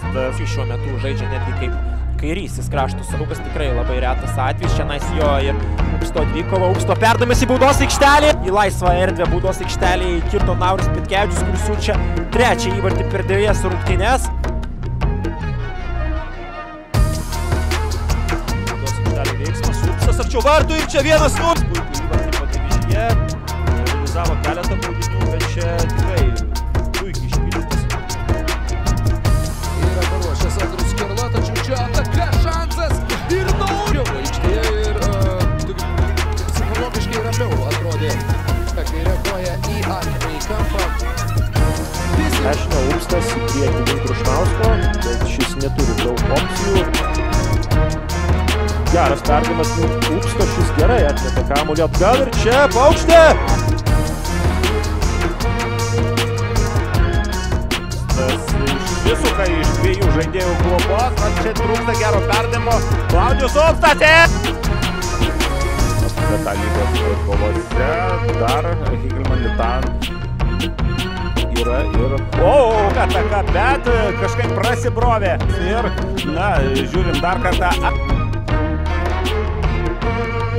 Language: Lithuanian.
šiuo metu žaidžia netgi kaip kairysis krašto saugas, tikrai labai retas atvejis. Šiandien jo ir Upsto dvikova, Upsto perdamas į baudos aikštelį. Į laisvą erdvę baudos aikštelį kirto Nauris Petkevičius, kuris siunčia trečią įvartį per 2 rungtynes. Baudos aikštelį veiksmas, Upstas arčiau vartų ir čia 1-0. Puikų įvartį Panevėžyje, realizavo keletą baudinių, bet čia tikrai puikiai išpildytas. Yra paruošęs Andrius Kirla, tačiau čia ataka, šansas ir naujo aikštėje ir psichologiškai ramiau atrodė, kai reaguoja į artimąjį kampą. Nešina Upstas į priekį link Krušnausko, bet šis neturi daug opcijų. Geras perdavimas Upsto, šis gerai atmeta kamuolį atgal ir čia Paukštė! Išsisuka iš 2 žaidėjų globos, čia trūksta gero perdavimo. Klaudijus Upstas! Tą lygos kovose dar Higelman Litan yra ir... ataka, bet kažkaip prasibrovė. Ir, na, žiūrim dar kartą.